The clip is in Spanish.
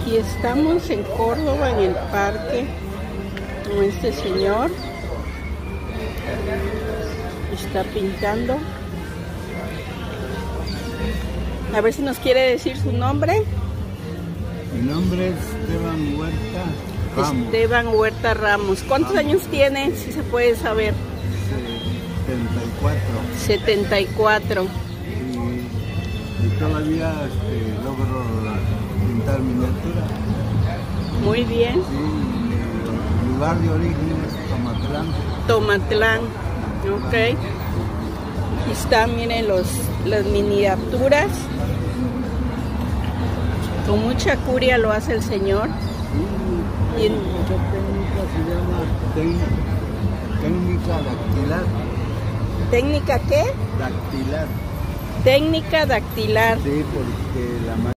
Y estamos en Córdoba, en el parque, con este señor. Está pintando. A ver si nos quiere decir su nombre. Mi nombre es Esteban Huerta Ramos. Esteban Huerta Ramos. ¿Cuántos años tiene, si se puede saber? 74. 74. Y todavía logro pintar miniatura. Muy bien. Sí, mi lugar de origen es Tomatlán. Tomatlán. Ok. Aquí están, miren, las miniaturas. Con mucha curia lo hace el señor. Y esta técnica se llama técnica dactilar. ¿Técnica qué? Dactilar. Técnica dactilar. Sí, porque la